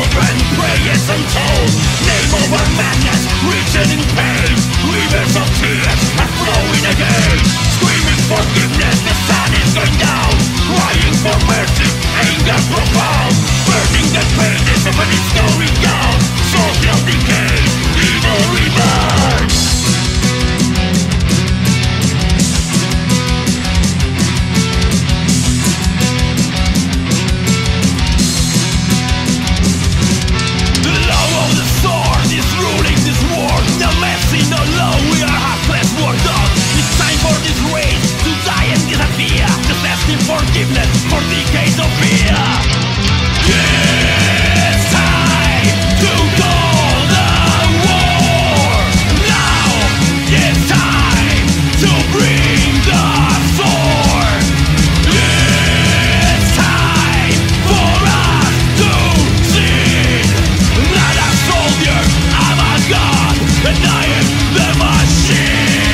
children, prayers untold. Name over madness, written in pain. Rivers of tears are flowing again. Screaming forgiveness, the sun is going down. Crying for mercy, anger profound. Burning the pages of an story down. Social decay, evil rebirth. The law of the sword is ruling this war. No mercy, no law, we are heartless war dogs. It's time for this race to die and disappear. Just asking forgiveness for decades of fear. It's time to call the war. Now it's time to bring the sword. It's time for us to see that a soldier, I'm a god, and I am the machine.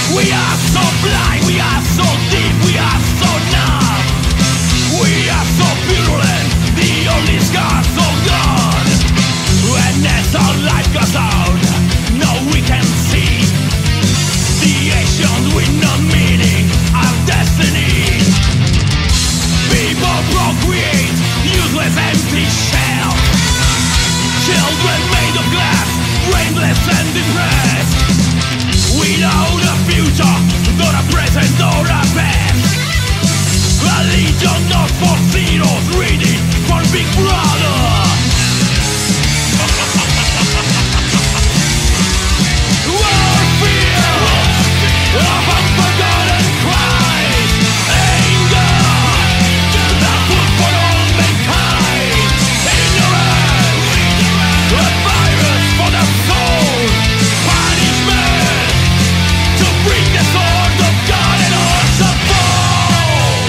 We are so blind, we are so deep, we are so numb. We are so virulent, the only scars so gone. And as our life goes on, now we can see the actions with no meaning, our destiny. People procreate, useless empty shell. Children made of glass, brainless and depressed. Without a future, not a present or a past. A legion not for zeros, reading for Big Brother. Warfare of unforgotten cries. Anger, the food for all mankind. Ignorance, a virus for the soul. Punishment, to bring the sword of God and all the fall.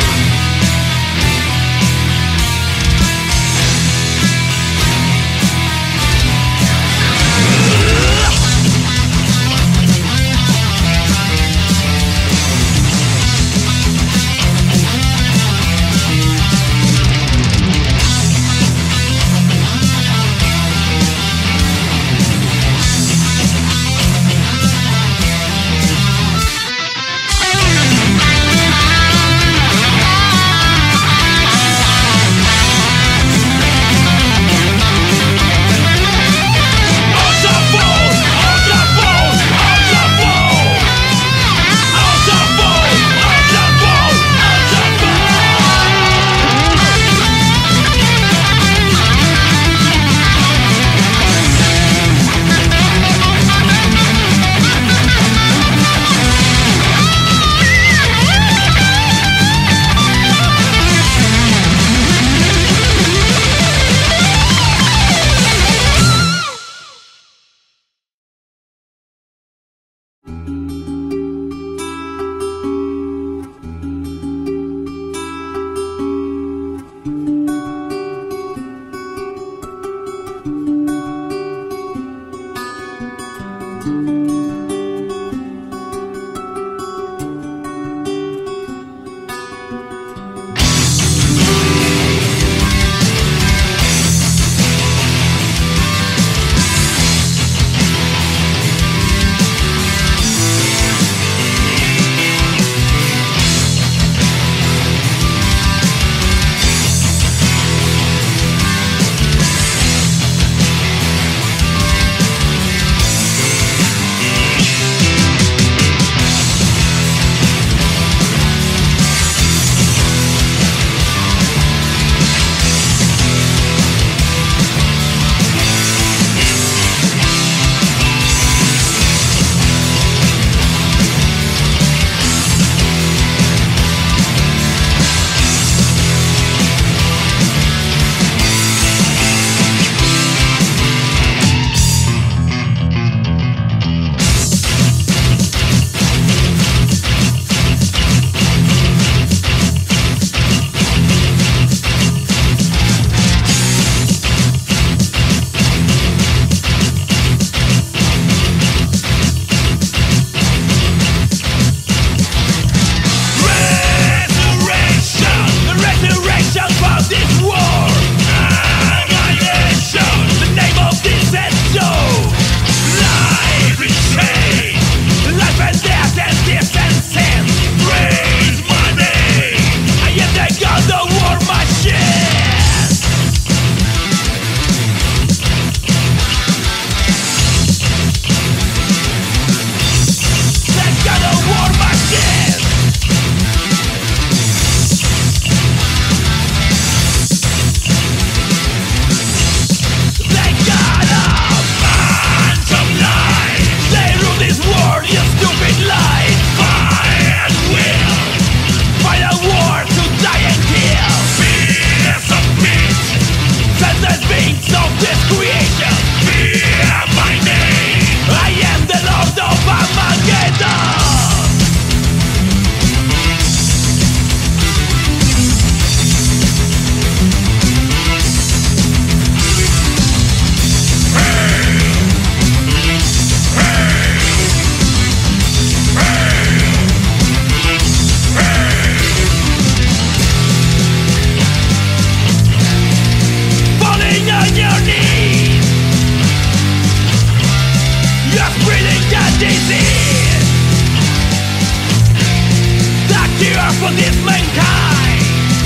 for this mankind.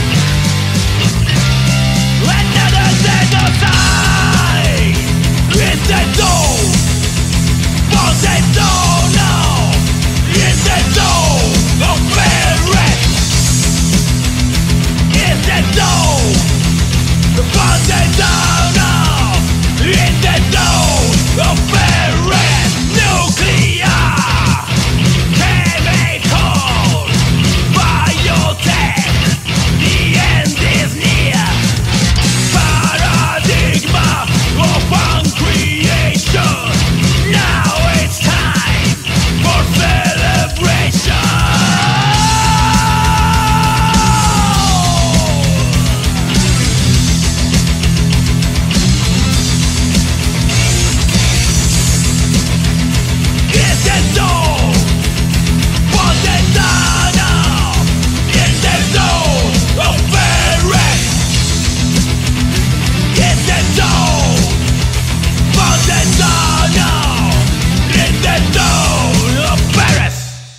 Another genocide. Is the door for the door now? Is the door of parents? Is the door for the door now? Is the door of parents? Nuclear, chemical, biotech. The end is near. Paradigma of uncreation. Now it's time for celebration. It's the door for the Dana. It's the door of parents. It's the door for the Dana. It's the door of Paris.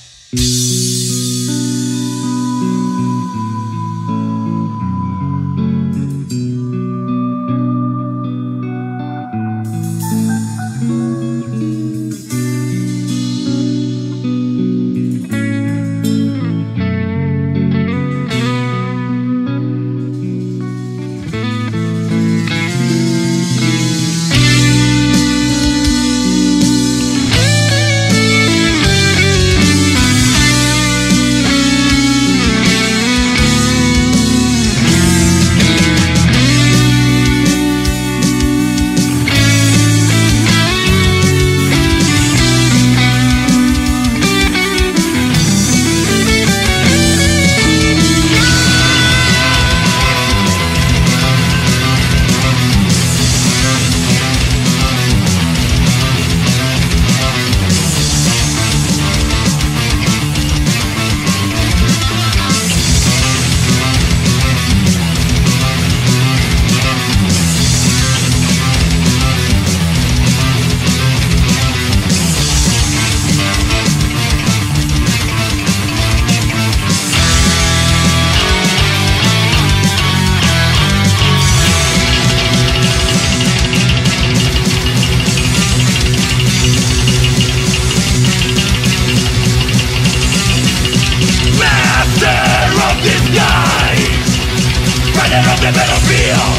The battlefield,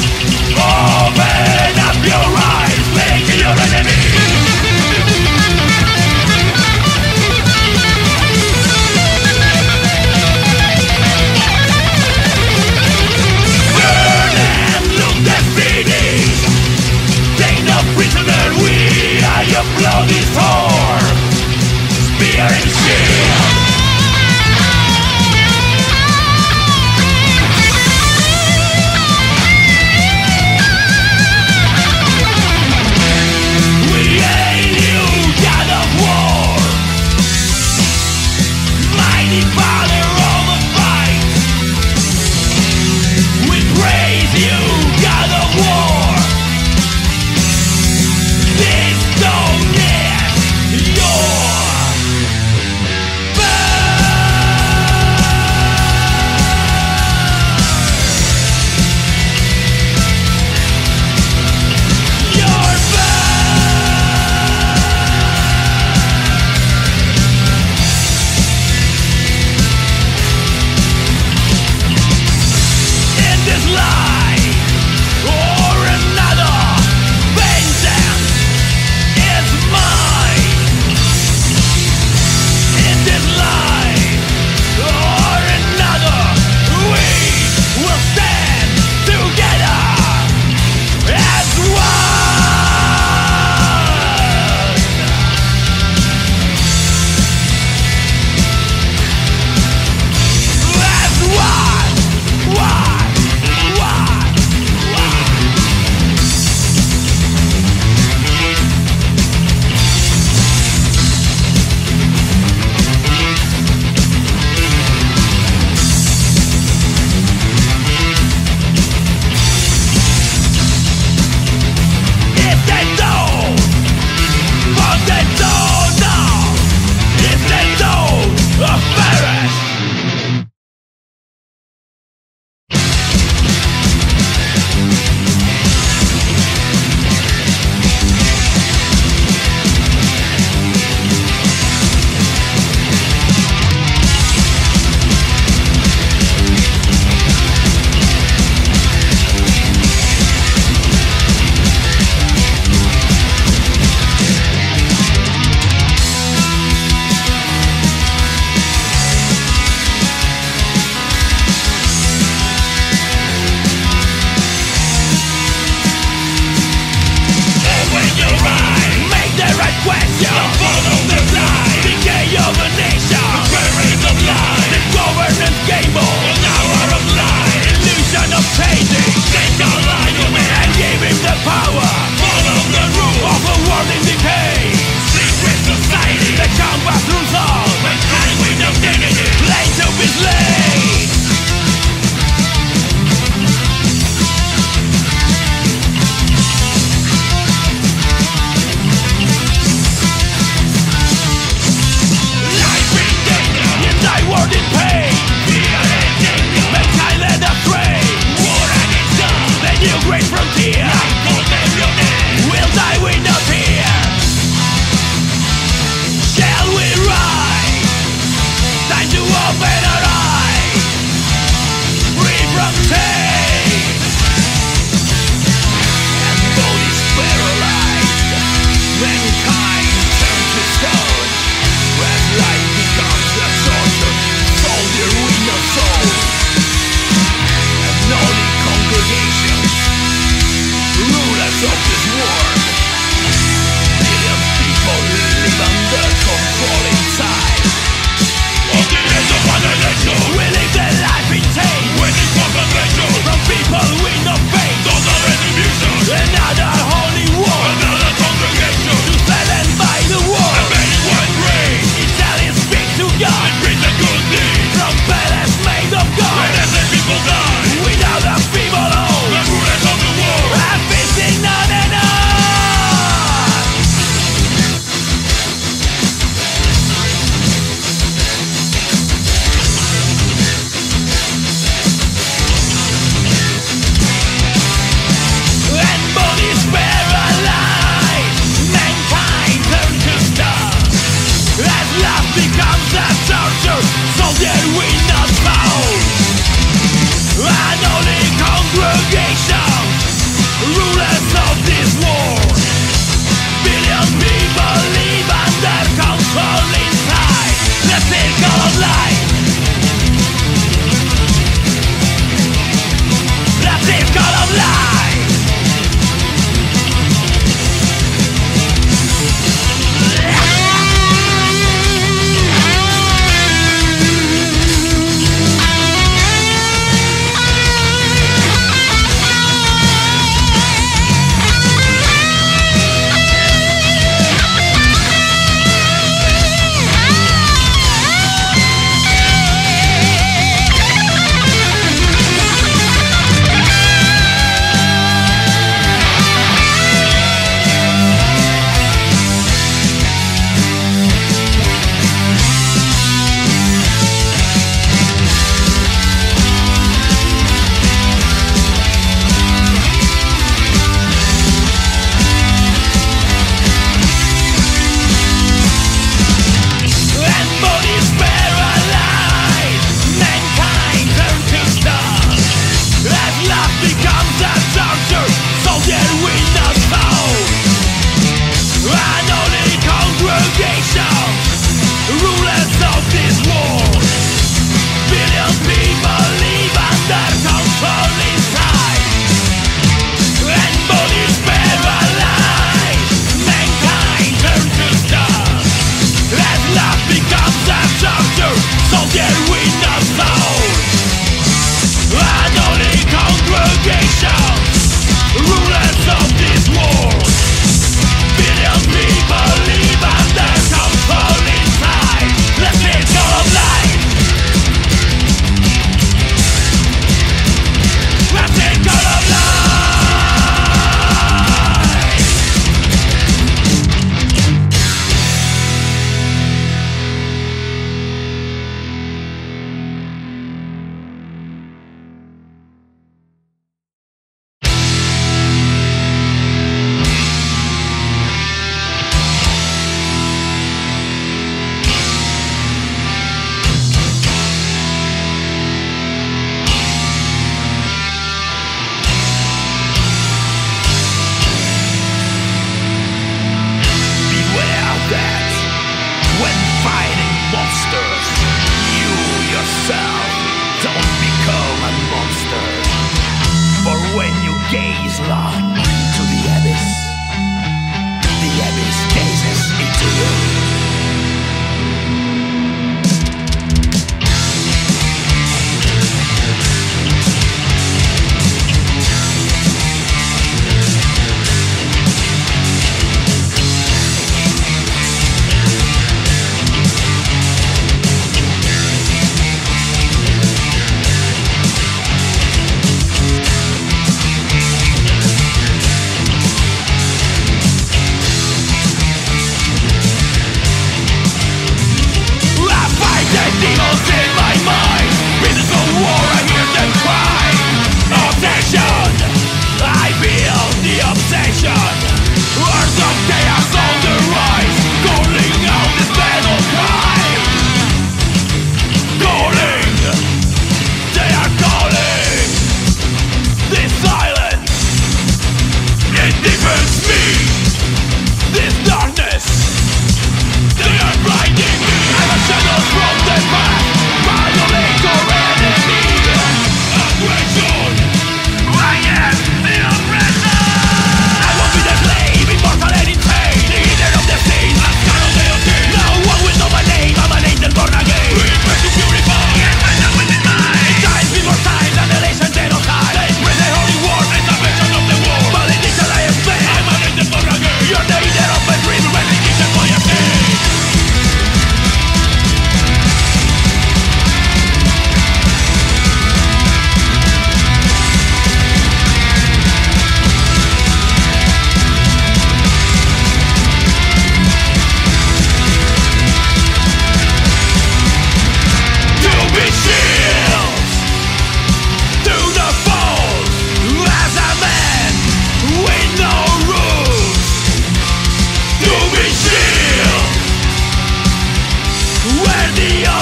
open up your eyes, make your enemy. Burn and loot the city. Take no prisoner, we are your bloody sword, spear and shield. open our eyes, free from chains, and bodies paralyzed. Mankind turns to stone, as life becomes a torture. Soldier with no soul, and only congregations, rulers of this world. Billion people live under control inside. Of the age of annihilation, we live their life in chains, waiting for salvation from people with no faith. Total retribution, another holy war, another congregation to silence by the war. A many one race, Italian speak to God and bring the good deeds from palace made of God. And as the people die without a feeble hope, the rulers of the world are facing none and none. And bodies paralyzed, mankind turns to stone. As love becomes a torture, soldier with no soul. An only congregation, rulers of this world. Billion people live under control inside the circle of life. The circle of life.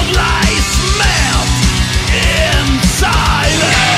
of lies melt in silence.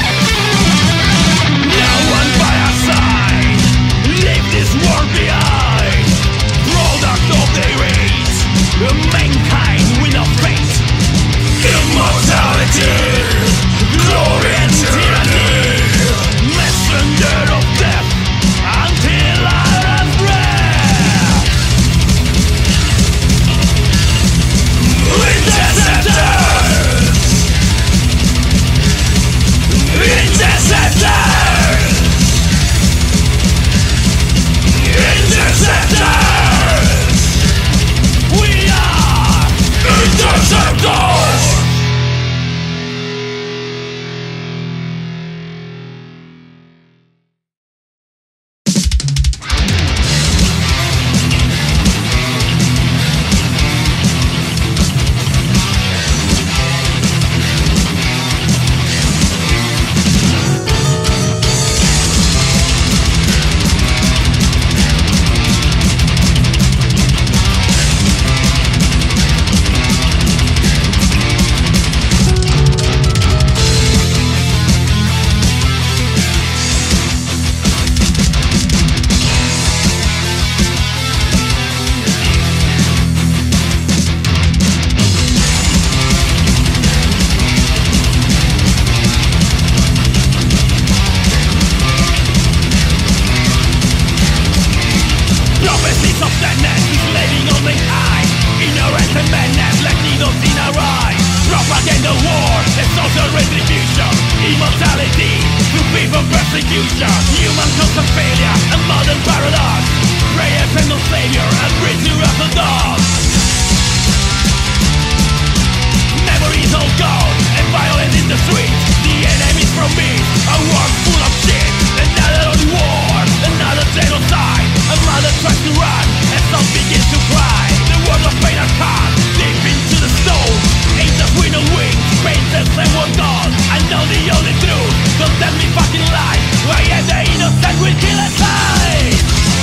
World beyond. Prophecies of sadness is living on the high. Ignorance and madness like needles in our eyes. Propaganda war and social retribution. Immortality through fear of persecution. Human constant failure, a modern paradox. Prayers and no savior, and preacher of the dog. Memories all gone, and violence in the streets. The enemies from me, a world full of shit. Another on war, another genocide. A mother tries to run, and some begins to cry. The world of pain has come, deep into the stone. Angels with no wings, painters and one God. I know the only truth, don't tell me fucking lies. I am the innocent will kill aside.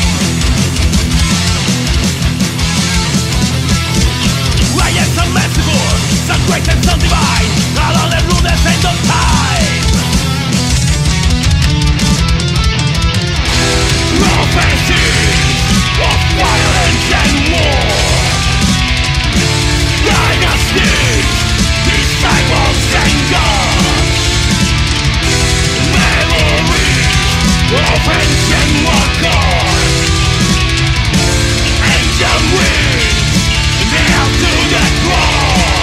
I am some merciful, some great and some divine. Alone and ruthless end of time. Prophecies of violence and war. Dynasties, disciples and gods. Memories of ancient walkers. Angel wings, nailed to the cross.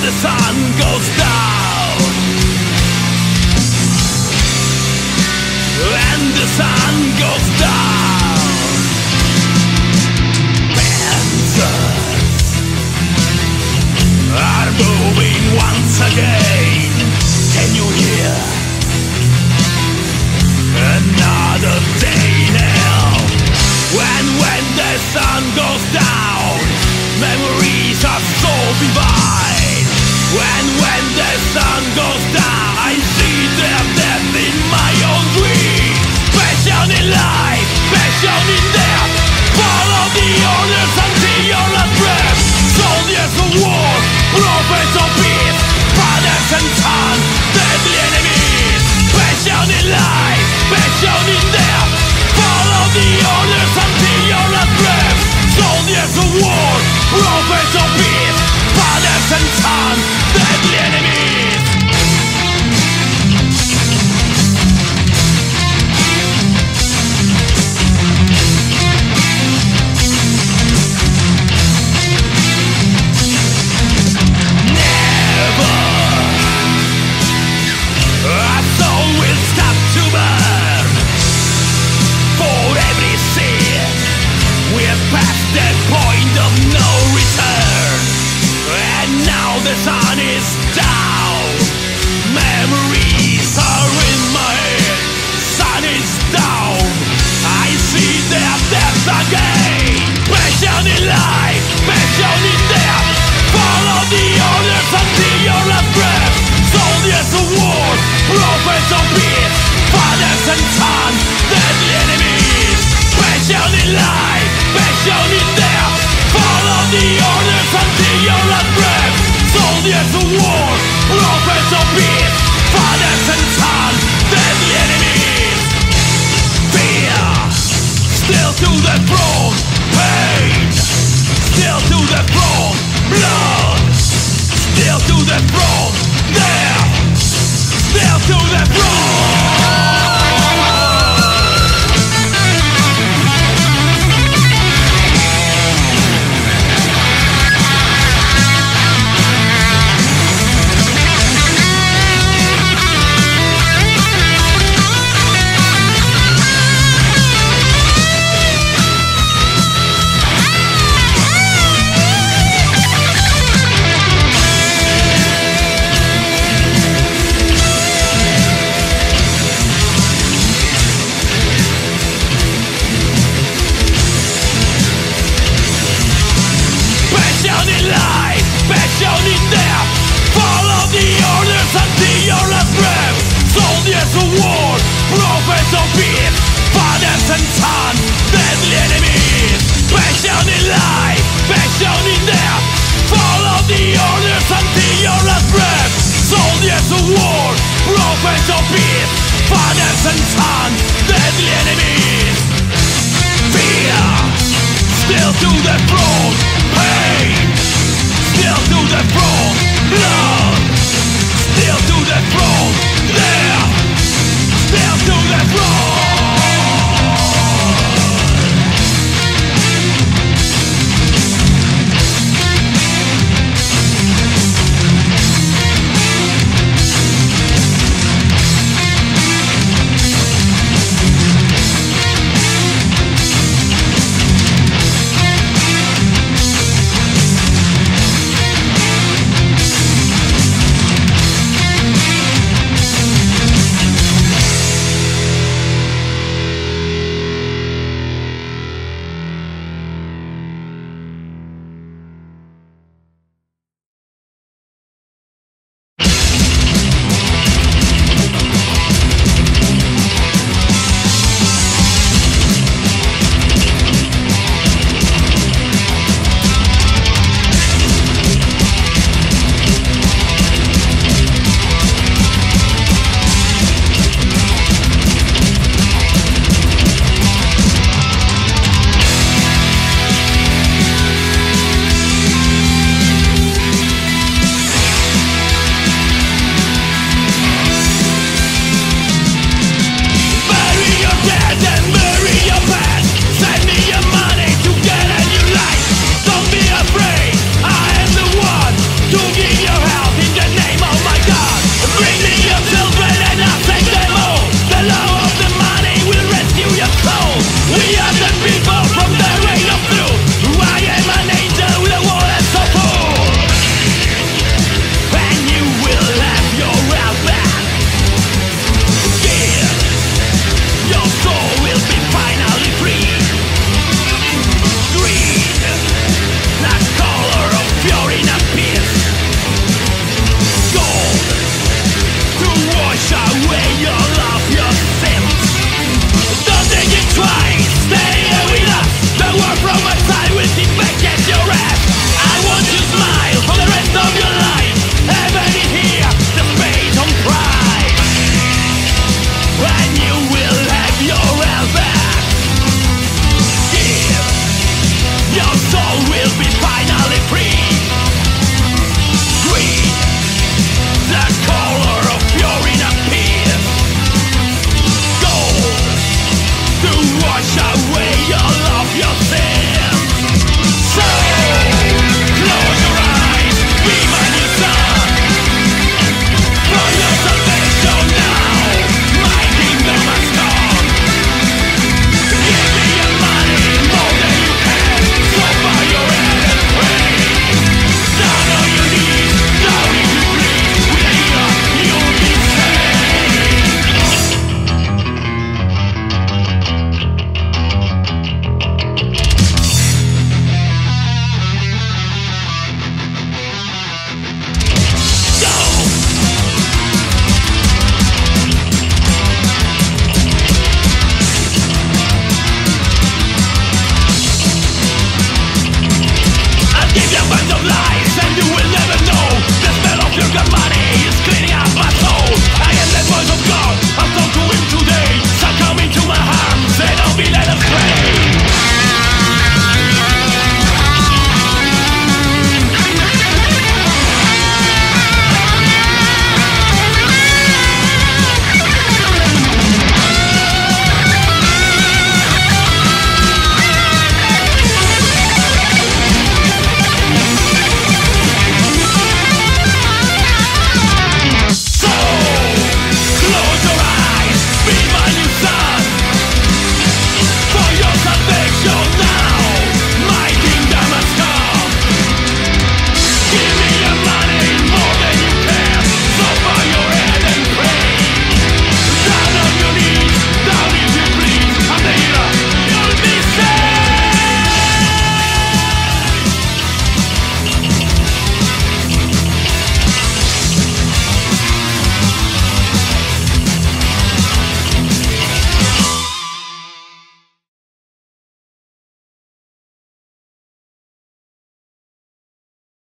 the sun goes down, and the sun goes down. Panzers are moving once again. Can you hear? Another day now. When the sun goes down, memories are so divine. When the sun goes down, I see their death in my own dream. Passion in life, passion in death. Follow the orders until your last breath. Soldiers of war, prophets of peace, fathers and sons, deadly enemies. Passion in life, passion in death. Follow the orders until your last breath. Soldiers of war, prophets of peace, fathers and sons, deadly enemies. Never a soul will stop to burn. For every sin we have passed that point of no return. And now the sun is down. Memories are in my head. Sun is down. I see their death again. Passion in life, passion in death. Follow the orders until your last breath. Soldiers of war, prophets of peace, fathers and sons, deadly enemies. Passion in life, passion in death. Follow the orders until your last breath. Soldiers of war, prophets of peace, fathers and sons, deadly enemies. Fear, still to the throne. Pain, still to the throne. Blood, still to the throne. Death, still to the throne. Passion in life, passion in death. Follow the orders until your last breath. Soldiers of war, prophets of peace, fathers and sons, deadly enemies. Passion in life, passion in death. Follow the orders until your last breath. Soldiers of war, prophets of peace, fathers and sons,